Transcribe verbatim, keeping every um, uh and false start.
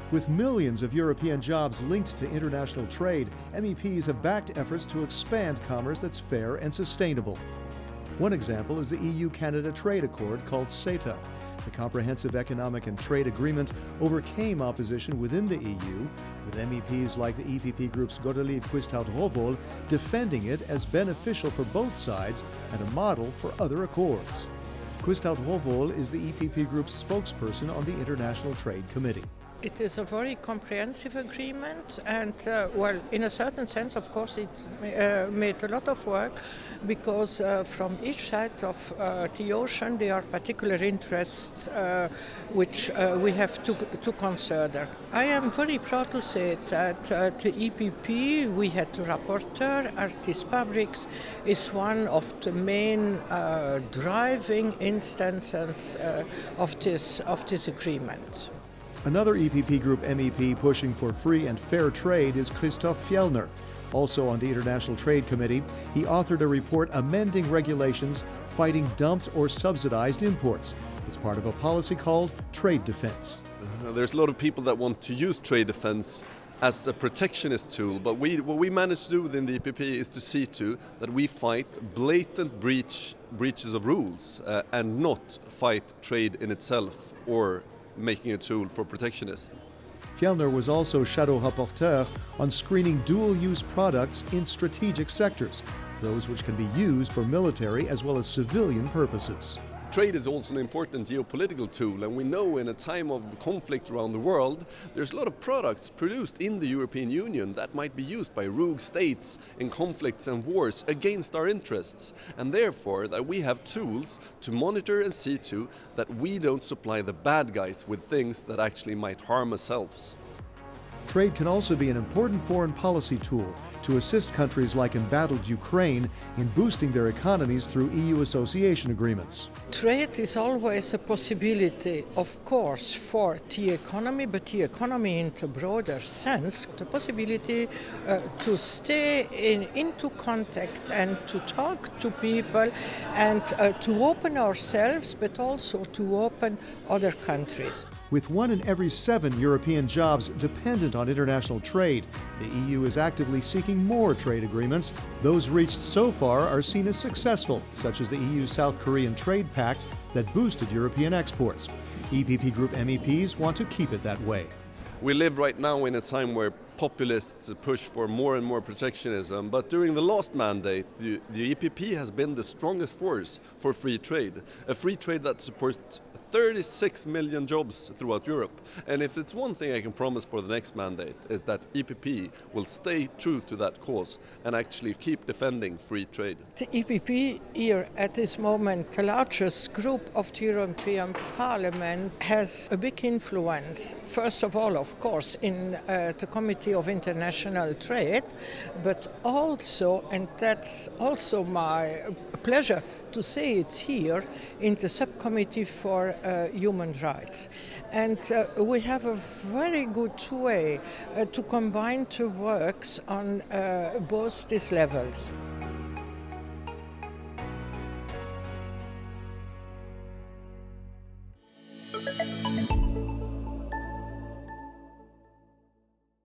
With millions of European jobs linked to international trade, M E Ps have backed efforts to expand commerce that's fair and sustainable. One example is the E U-Canada trade accord called CETA. The Comprehensive Economic and Trade Agreement overcame opposition within the E U, with M E Ps like the E P P group's Quisthoudt-Rowohl defending it as beneficial for both sides and a model for other accords. Quisthoudt-Rowohl is the E P P group's spokesperson on the International Trade Committee. It is a very comprehensive agreement, and uh, well, in a certain sense, of course, it uh, made a lot of work because uh, from each side of uh, the ocean there are particular interests uh, which uh, we have to, to consider. I am very proud to say that uh, the E P P, we had the rapporteur, Artis Pabriks, is one of the main uh, driving instances uh, of this of this agreement. Another E P P Group M E P pushing for free and fair trade is Christoph. Also on the International Trade Committee, he authored a report amending regulations fighting dumped or subsidized imports. It's part of a policy called trade defense. Uh, there's a lot of people that want to use trade defense as a protectionist tool, but we, what we managed to do within the E P P is to see to that we fight blatant breach, breaches of rules uh, and not fight trade in itself or making a tool for protectionism. Fjellner was also shadow rapporteur on screening dual-use products in strategic sectors, those which can be used for military as well as civilian purposes. Trade is also an important geopolitical tool, and we know in a time of conflict around the world, there's a lot of products produced in the European Union that might be used by rogue states in conflicts and wars against our interests, and therefore that we have tools to monitor and see to that we don't supply the bad guys with things that actually might harm ourselves. Trade can also be an important foreign policy tool to assist countries like embattled Ukraine in boosting their economies through E U association agreements. Trade is always a possibility, of course, for the economy, but the economy in the broader sense, the possibility uh, to stay in, into contact and to talk to people and uh, to open ourselves, but also to open other countries. With one in every seven European jobs dependent on international trade, the E U is actively seeking more trade agreements. Those reached so far are seen as successful, such as the E U-South Korean Trade Pact that boosted European exports. E P P Group M E Ps want to keep it that way. We live right now in a time where populists push for more and more protectionism, but during the last mandate, the, the E P P has been the strongest force for free trade, a free trade that supports thirty-six million jobs throughout Europe. And if it's one thing I can promise for the next mandate is that E P P will stay true to that cause and actually keep defending free trade. The E P P here at this moment, the largest group of the European Parliament, has a big influence. First of all, of course, in uh, the Committee of International Trade, but also, and that's also my pleasure to say it here, in the Subcommittee for uh, Human Rights. And uh, we have a very good way uh, to combine the works on uh, both these levels.